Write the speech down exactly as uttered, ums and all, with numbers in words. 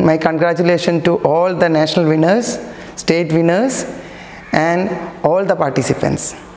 my congratulations to all the national winners, state winners and all the participants.